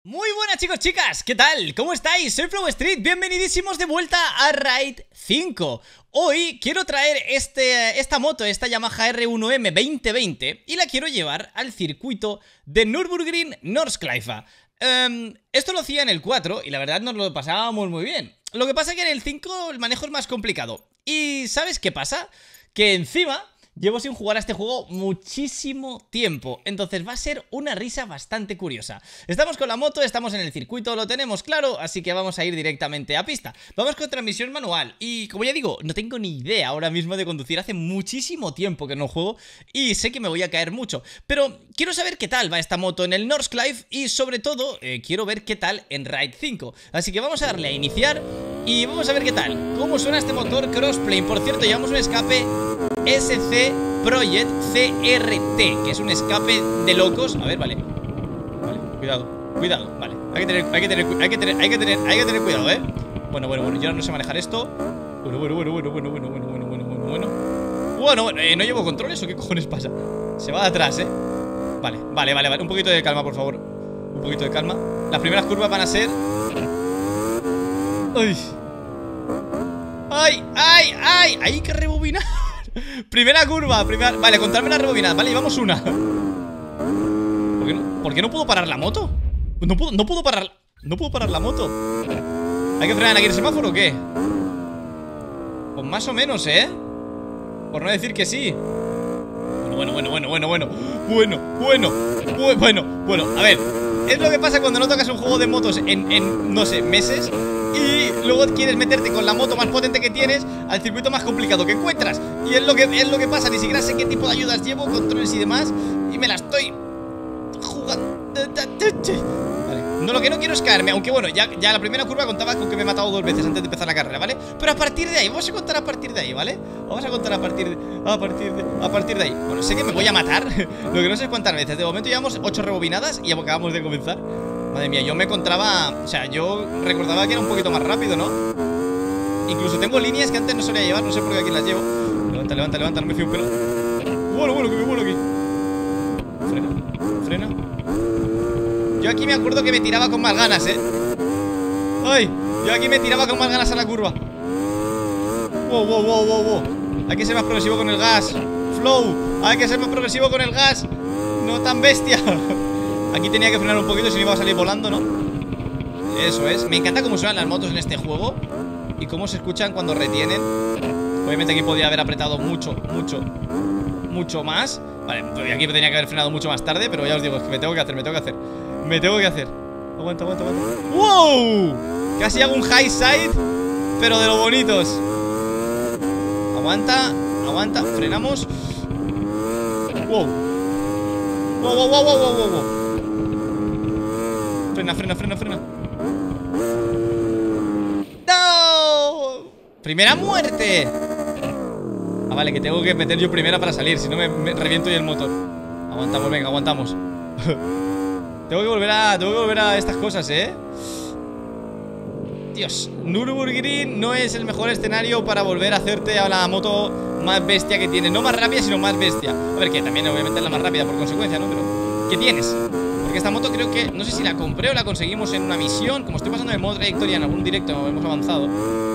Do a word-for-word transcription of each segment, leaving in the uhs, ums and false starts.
Muy buenas chicos, chicas, ¿qué tal? ¿Cómo estáis? Soy Flowstreet, bienvenidísimos de vuelta a Raid cinco. Hoy quiero traer este, esta moto, esta Yamaha R uno M veinte veinte, y la quiero llevar al circuito de Nürburgring Nordschleife. Um, esto lo hacía en el cuatro y la verdad nos lo pasábamos muy bien. Lo que pasa es que en el cinco el manejo es más complicado. ¿Y sabes qué pasa? Que encima llevo sin jugar a este juego muchísimo tiempo, entonces va a ser una risa bastante curiosa. Estamos con la moto, estamos en el circuito, lo tenemos claro, así que vamos a ir directamente a pista. Vamos con transmisión manual y, como ya digo, no tengo ni idea ahora mismo de conducir. Hace muchísimo tiempo que no juego y sé que me voy a caer mucho, pero quiero saber qué tal va esta moto en el Nordschleife y, sobre todo, eh, quiero ver qué tal en Raid cinco. Así que vamos a darle a iniciar y vamos a ver qué tal, cómo suena este motor Crossplane. Por cierto, llevamos un escape S C Project C R T, que es un escape de locos. A ver, vale. Vale, cuidado, cuidado, vale. Hay que tener, hay que tener, hay que tener, hay que tener, hay que tener cuidado, eh. Bueno, bueno, bueno, yo no sé manejar esto. Bueno, bueno, bueno, bueno, bueno, bueno, bueno, bueno, bueno, bueno, bueno. Bueno, bueno, eh, ¿no llevo controles o qué cojones pasa? Se va de atrás, eh. Vale, vale, vale, vale. Un poquito de calma, por favor. Un poquito de calma. Las primeras curvas van a ser. Ay. Ay, ay, ay. Hay que rebobinar. Primera curva, primera... Vale, contarme la rebobinada, vale, llevamos una. ¿Por qué no, ¿Por qué no puedo parar la moto? No puedo, no puedo parar... No puedo parar la moto. ¿Hay que frenar aquí el semáforo o qué? Pues más o menos, ¿eh? Por no decir que sí. Bueno, bueno, bueno, bueno, bueno. Bueno, bueno, bueno, bueno, bueno. A ver, es lo que pasa cuando no tocas un juego de motos en, en no sé, meses. Y luego quieres meterte con la moto más potente que tienes al circuito más complicado que encuentras. Y es lo que, es lo que pasa, ni siquiera sé qué tipo de ayudas llevo, controles y demás, y me la estoy jugando. Vale, no, lo que no quiero es caerme, aunque bueno, ya, ya la primera curva contaba con que me he matado dos veces antes de empezar la carrera, ¿vale? Pero a partir de ahí, vamos a contar a partir de ahí, ¿vale? Vamos a contar a partir de, a partir de, a partir de ahí. Bueno, sé que me voy a matar, lo que no sé es cuántas veces. De momento llevamos ocho rebobinadas y acabamos de comenzar. Madre mía, yo me encontraba... O sea, yo recordaba que era un poquito más rápido, ¿no? Incluso tengo líneas que antes no solía llevar, no sé por qué aquí las llevo. Levanta, levanta, levanta, no me fío un pelo. Bueno, bueno, que me vuelo aquí. Frena, frena. Yo aquí me acuerdo que me tiraba con más ganas, ¿eh? ¡Ay! Yo aquí me tiraba con más ganas a la curva. Wow, wow, wow, wow, wow. Hay que ser más progresivo con el gas. Flow, hay que ser más progresivo con el gas. No tan bestia. Aquí tenía que frenar un poquito, si no iba a salir volando, ¿no? Eso es. Me encanta cómo suenan las motos en este juego y cómo se escuchan cuando retienen. Obviamente aquí podría haber apretado mucho, mucho, mucho más. Vale, aquí tenía que haber frenado mucho más tarde, pero ya os digo, es que me tengo que hacer, me tengo que hacer. Me tengo que hacer. Aguanta, aguanta, aguanta. ¡Wow! Casi hago un high side, pero de lo bonitos. Aguanta, aguanta, frenamos. ¡Wow! ¡Wow, wow, wow, wow, wow, wow! Frena, frena, frena, frena. ¡No! ¡Primera muerte! Ah, vale, que tengo que meter yo primera para salir, si no me, me reviento yo el motor. Aguantamos, venga, aguantamos. Tengo que volver a... Tengo que volver a estas cosas, ¿eh? Dios, Nürburgring no es el mejor escenario para volver a hacerte a la moto más bestia que tienes. No más rápida, sino más bestia. A ver, que también obviamente es la más rápida por consecuencia, ¿no? Pero, ¿qué tienes? Porque esta moto creo que... No sé si la compré o la conseguimos en una misión. Como estoy pasando de modo trayectoria en algún directo, hemos avanzado.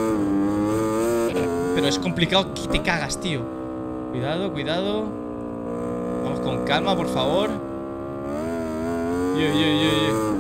Pero es complicado que te cagas, tío. Cuidado, cuidado. Vamos con calma, por favor. Yo, yo, yo, yo.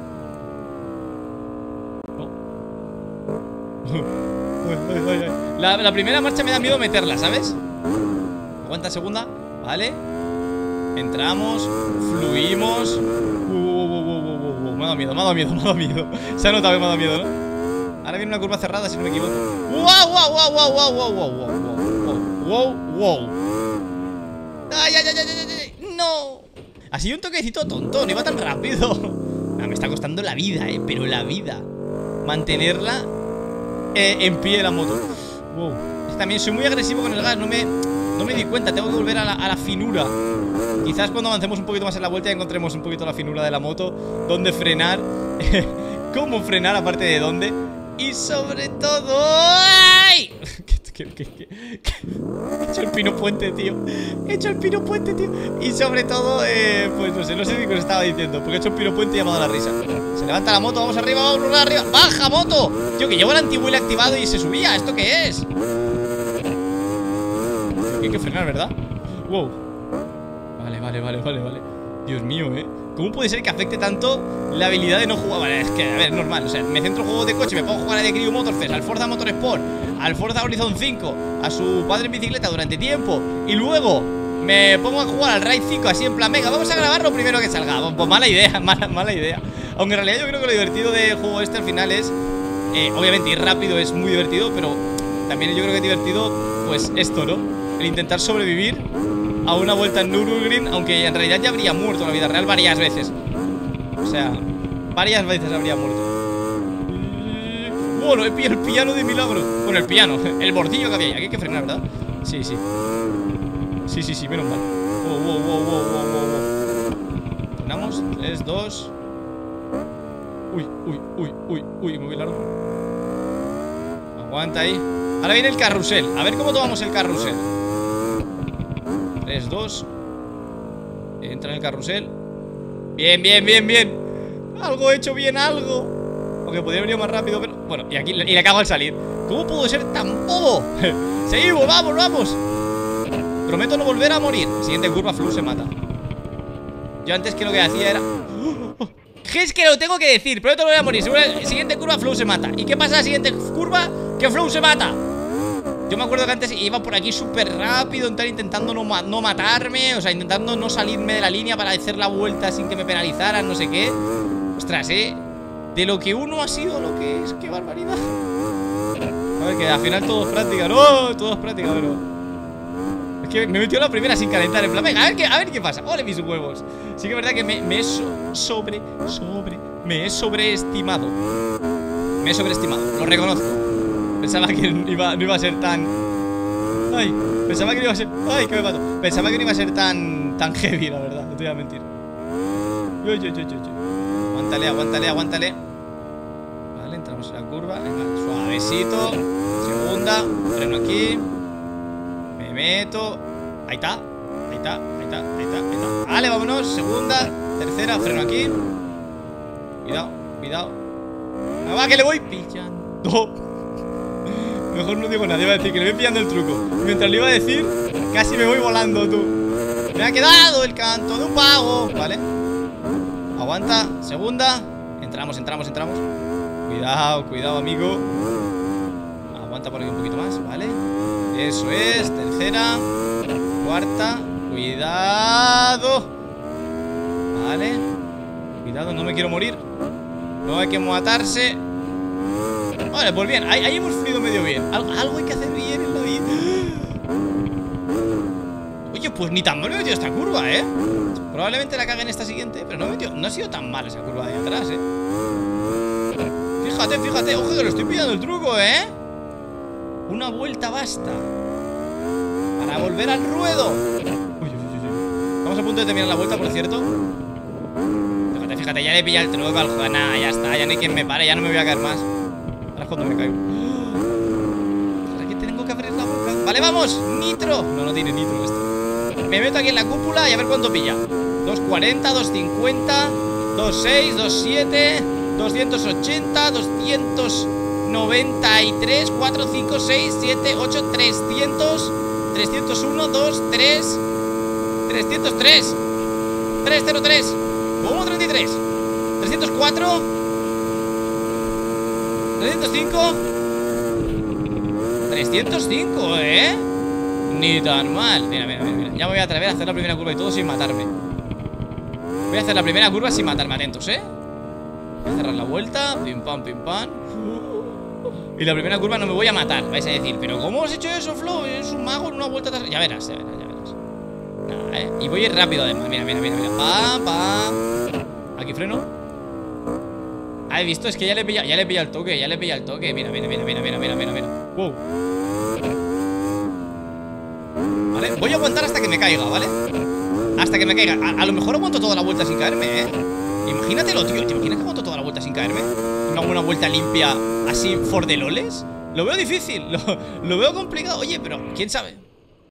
La, la primera marcha me da miedo meterla, ¿sabes? Aguanta segunda, vale. Entramos, fluimos. uh, uh, uh, uh, uh, uh. Me ha dado miedo, me ha dado miedo, me ha dado miedo. Se ha notado que me ha dado miedo, ¿no? Ahora viene una curva cerrada, si no me equivoco. ¡Wow, wow, wow, wow, wow, wow, wow, wow, wow, wow! ¡Ay, ay, ay, ay, ay, ay! ¡No! Ha sido un toquecito tonto, no iba tan rápido. No, me está costando la vida, eh, pero la vida mantenerla eh, en pie la moto. Wow. También soy muy agresivo con el gas, no me, no me di cuenta, tengo que volver a la, a la finura. Quizás cuando avancemos un poquito más en la vuelta encontremos un poquito la finura de la moto, dónde frenar, cómo frenar aparte de dónde. Y sobre todo... ¡Ay! que, que, que, que... He hecho el pino puente, tío. He hecho el pino puente, tío. Y sobre todo, eh, pues no sé, no sé ni qué os estaba diciendo, porque he hecho el pino puente y ha dado la risa. Se levanta la moto, vamos arriba, vamos arriba. ¡Baja, moto! Tío, que llevo el anti-wheel activado y se subía. ¿Esto qué es? Hay que frenar, ¿verdad? Wow. Vale, vale, vale, vale, vale. Dios mío, eh. ¿Cómo puede ser que afecte tanto la habilidad de no jugar? Vale, es que, a ver, es normal. O sea, me centro en juegos de coche, me pongo a jugar a The Crew Motorfest, al Forza Motorsport, al Forza Horizon cinco, a su padre en bicicleta durante tiempo, y luego me pongo a jugar al Ride cinco así en plan, venga, vamos a grabar lo primero que salga. Pues mala idea, mala, mala idea. Aunque en realidad yo creo que lo divertido del juego este al final es, eh, obviamente ir rápido es muy divertido, pero también yo creo que es divertido, pues esto, ¿no? El intentar sobrevivir a una vuelta en Nürburgring, aunque en realidad ya habría muerto en la vida real varias veces. O sea, varias veces habría muerto. Bueno, he pillado el piano de milagro. Bueno, el piano, el bordillo que había ahí. Aquí hay que frenar, ¿verdad? Sí, sí. Sí, sí, sí, menos mal. Wow, wow, wow, wow, wow, wow. Frenamos, tres, dos. Uy, uy, uy, uy, uy, muy largo. Aguanta ahí. Ahora viene el carrusel. A ver cómo tomamos el carrusel. tres, dos. Entra en el carrusel. Bien, bien, bien, bien. Algo hecho bien, algo. Aunque podría venir más rápido, pero... Bueno, y aquí y le acabo al salir. ¿Cómo puedo ser tan bobo? Seguimos, vamos, vamos. Prometo no volver a morir. Siguiente curva, Flow se mata. Yo antes que lo que hacía era... ¿Qué es que lo tengo que decir? Prometo no volver a morir. Siguiente curva, Flow se mata. ¿Y qué pasa en la siguiente curva? Que Flow se mata. Yo me acuerdo que antes iba por aquí súper rápido, intentando no, ma no matarme, o sea, intentando no salirme de la línea para hacer la vuelta sin que me penalizaran, no sé qué. Ostras, eh. De lo que uno ha sido lo que es, qué barbaridad. A ver, que al final todo es práctica, no, todo es práctica, pero... Es que me metió la primera sin calentar, en plan, venga, a ver qué, a ver qué pasa. Ole mis huevos. Sí que es verdad que me, me he so sobre, sobre, me he sobreestimado. Me he sobreestimado, lo reconozco. Pensaba que iba, no iba a ser tan... Ay, pensaba que no iba a ser... Ay, que me mato. Pensaba que no iba a ser tan tan heavy, la verdad, no te voy a mentir. Yo, yo, yo, yo, yo. Aguántale, aguántale, aguántale. Vale, entramos en la curva. Venga, suavecito. Segunda, freno aquí. Me meto. Ahí está, ahí está, ahí está, ahí está, ahí está. Vale, vámonos, segunda, tercera, freno aquí. Cuidado, cuidado. Va, que le voy pillando. Mejor no digo nada, iba a decir que le voy pillando el truco. Mientras le iba a decir, casi me voy volando, tú. Me ha quedado el canto de un pavo. Vale. Aguanta, segunda. Entramos, entramos, entramos. Cuidado, cuidado, amigo. Aguanta por aquí un poquito más, vale. Eso es, tercera. Cuarta. Cuidado. Vale. Cuidado, no me quiero morir. No hay que matarse. Vale, pues bien, ahí, ahí hemos fluido medio bien. Algo, algo hay que hacer bien en la vida. Oye, pues ni tan mal me he metido esta curva, ¿eh? Probablemente la cague en esta siguiente, pero no, he metido, no ha sido tan mal esa curva de ahí atrás, ¿eh? Fíjate, fíjate, ojo que lo estoy pillando el truco, ¿eh? Una vuelta basta para volver al ruedo. Uy, uy, uy, uy. Estamos a punto de terminar la vuelta, por cierto. Fíjate, fíjate, ya le pilla el truco al juego. Nada, ya está, ya no hay quien me pare, ya no me voy a caer más. Ahora es cuando me caigo. ¿Para qué tengo que abrir la boca? Vale, vamos, nitro. No, no tiene nitro esto. Me meto aquí en la cúpula y a ver cuánto pilla. Dos cuarenta, dos cincuenta, dos seis, dos siete, doscientos ochenta, doscientos noventa y tres, cuatro, cinco, seis, siete, ocho, trescientos, trescientos uno, dos, tres, trescientos tres, trescientos tres. ¿Cómo treinta y tres? trescientos cuatro, trescientos cinco, trescientos cinco, ¿eh? Ni tan mal. Mira, mira, mira, mira. Ya me voy a atrever a hacer la primera curva y todo sin matarme. Voy a hacer la primera curva sin matarme, atentos, ¿eh? Voy a cerrar la vuelta, pim pam, pim pam. Y la primera curva no me voy a matar. Vais a decir, pero ¿cómo has hecho eso, Flo? Es un mago en una vuelta atrás. Ya verás, ya verás, ya verás. Nada, ¿eh? Y voy a ir rápido además. Mira, mira, mira, mira. Pam, pam. Aquí freno. Ah, he visto, es que ya le pilla, ya le pilla el toque, ya le pilla el toque. Mira, mira, mira, mira, mira, mira, mira, mira. Wow. Vale, voy a aguantar hasta que me caiga, ¿vale? Hasta que me caiga. A, a lo mejor aguanto toda la vuelta sin caerme, ¿eh? Imagínatelo, tío. ¿Te imaginas que aguanto toda la vuelta sin caerme? Una buena vuelta limpia, así, for the loles. Lo veo difícil, lo, lo veo complicado. Oye, pero quién sabe.